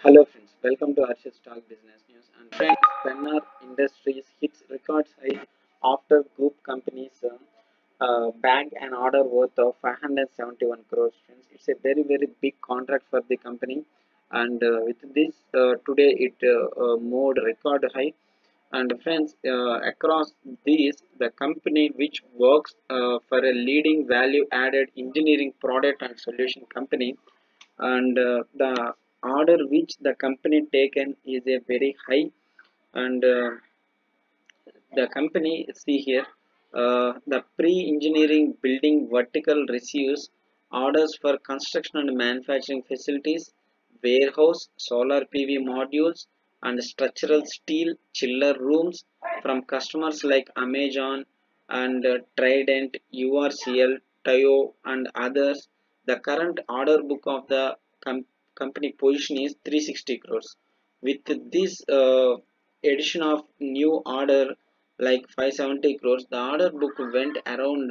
Hello friends, welcome to Harsh's Talk Business News. And friends, Pennar Industries hits records high after group companies bagged an order worth of 571 crores. Friends, it's a very big contract for the company, and with this today it moved record high. And friends, across these, the company which works for a leading value-added engineering product and solution company, and the order which the company taken is a very high, and the company see here, the pre-engineering building vertical receives orders for construction and manufacturing facilities, warehouse, solar PV modules, and structural steel chiller rooms from customers like Amazon and Trident, URCL, Toyo, and others. The current order book of the company position is 360 crores. With this addition of new order like 570 crores, the order book went around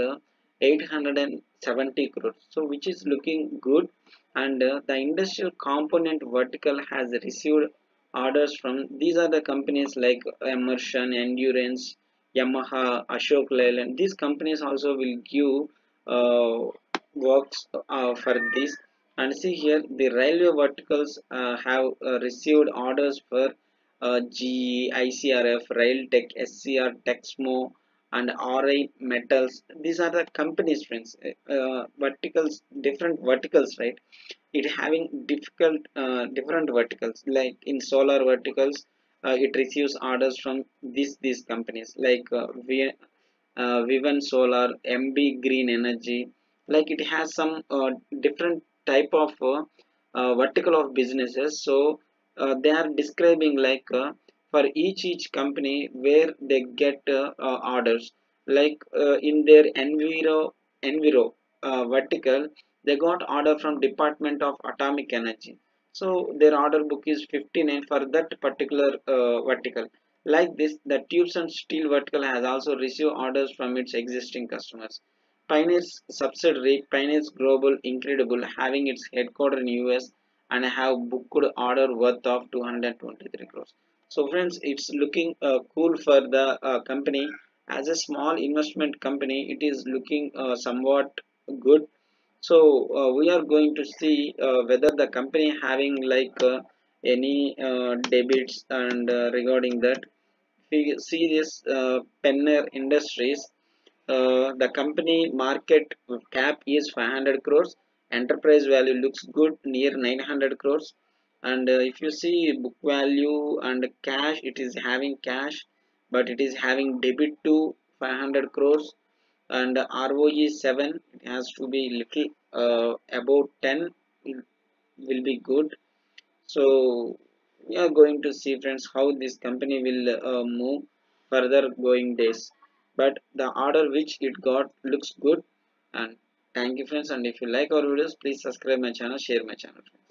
870 crores, so which is looking good. And the industrial component vertical has received orders from these are the companies like Emerson, Endurance, Yamaha, Ashok Leyland. These companies also will give uh, works for this. And see here, the railway verticals have received orders for GE, ICRF, Railtech, SCR, Texmo, and RI Metals. These are the companies, friends. Verticals, different verticals, right? It having different verticals. Like in solar verticals, it receives orders from these companies like Vivan Solar, MB Green Energy. Like it has some different type of vertical of businesses. So they are describing like for each company where they get orders. Like in their Enviro vertical, they got order from Department of Atomic Energy. So their order book is 59 for that particular vertical. Like this, the tubes and steel vertical has also received orders from its existing customers. Pioneer's subsidiary, Pioneer's Global Incredible, having its headquarters in US and have booked order worth of 223 crores. So friends, it's looking cool for the company. As a small investment company, it is looking somewhat good. So we are going to see whether the company having like any debits, and regarding that, we see this Penner Industries. The company market cap is 500 crores. Enterprise value looks good, near 900 crores. And if you see book value and cash, it is having cash, but it is having debit to 500 crores. And ROE 7, it has to be little about 10 will be good. So we are going to see, friends, how this company will move further going days. But the order which it got looks good. And thank you, friends. And if you like our videos, please subscribe my channel, share my channel.